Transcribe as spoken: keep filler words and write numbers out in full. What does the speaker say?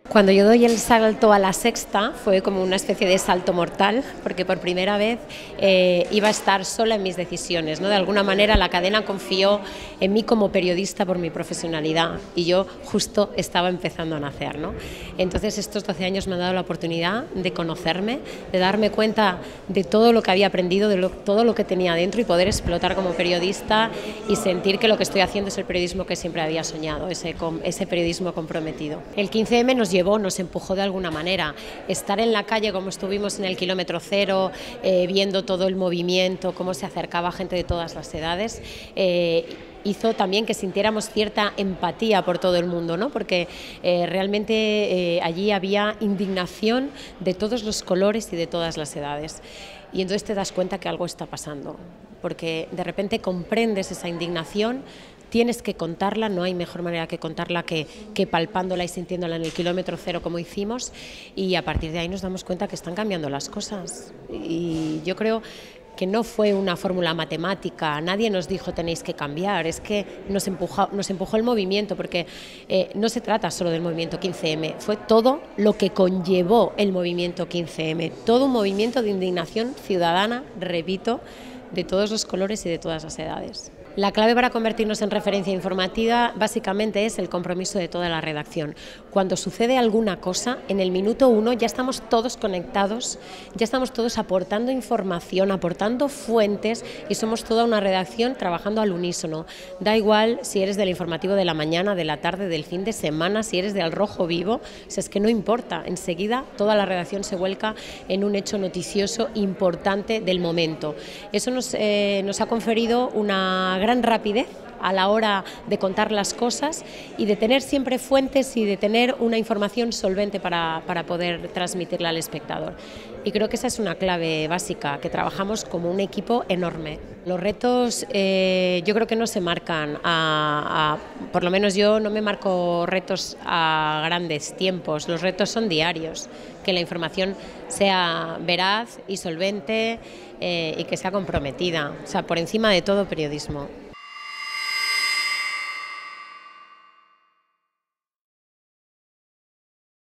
Cuando yo doy el salto a La Sexta fue como una especie de salto mortal, porque por primera vez eh, iba a estar sola en mis decisiones, ¿no? De alguna manera la cadena confió en mí como periodista por mi profesionalidad y yo justo estaba empezando a nacer, ¿no? Entonces estos doce años me han dado la oportunidad de conocerme, de darme cuenta de todo lo que había aprendido, de lo, todo lo que tenía dentro y poder explotar como periodista y sentir que lo que estoy haciendo es el periodismo que siempre había soñado, ese, ese periodismo comprometido. El quince eme nos llevó, nos empujó de alguna manera. Estar en la calle como estuvimos en el kilómetro cero, eh, viendo todo el movimiento, cómo se acercaba gente de todas las edades, eh, hizo también que sintiéramos cierta empatía por todo el mundo, ¿no? Porque eh, realmente eh, allí había indignación de todos los colores y de todas las edades. Y entonces te das cuenta que algo está pasando, porque de repente comprendes esa indignación. Tienes que contarla, no hay mejor manera que contarla que, que palpándola y sintiéndola en el kilómetro cero como hicimos, y a partir de ahí nos damos cuenta que están cambiando las cosas. Y yo creo que no fue una fórmula matemática, nadie nos dijo tenéis que cambiar, es que nos empujó, nos empujó el movimiento, porque eh, no se trata solo del movimiento quince eme, fue todo lo que conllevó el movimiento quince eme, todo un movimiento de indignación ciudadana, repito, de todos los colores y de todas las edades. La clave para convertirnos en referencia informativa básicamente es el compromiso de toda la redacción. Cuando sucede alguna cosa, en el minuto uno ya estamos todos conectados, ya estamos todos aportando información, aportando fuentes y somos toda una redacción trabajando al unísono. Da igual si eres del informativo de la mañana, de la tarde, del fin de semana, si eres de Al Rojo Vivo, o sea, es que no importa, enseguida toda la redacción se vuelca en un hecho noticioso importante del momento. Eso nos, eh, nos ha conferido una gran gran rapidez a la hora de contar las cosas y de tener siempre fuentes y de tener una información solvente para, para poder transmitirla al espectador. Y creo que esa es una clave básica, que trabajamos como un equipo enorme. Los retos eh, yo creo que no se marcan, a, a, por lo menos yo no me marco retos a grandes tiempos, los retos son diarios, que la información sea veraz y solvente eh, y que sea comprometida, o sea, por encima de todo periodismo.